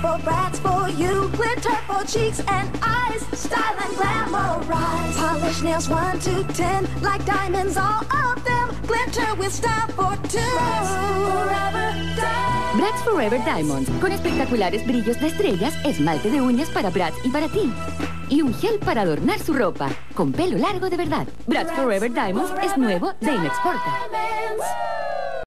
for brats for you. Glitter for cheeks and eyes. Style and glamorize. Polish nails 1 to 10. Like diamonds, all of them. Glitter with style for two. Bratz Forever Diamonds, con espectaculares brillos de estrellas, esmalte de uñas para Bratz y para ti. Y un gel para adornar su ropa, con pelo largo de verdad. Bratz Forever Diamonds es nuevo de Inexporta.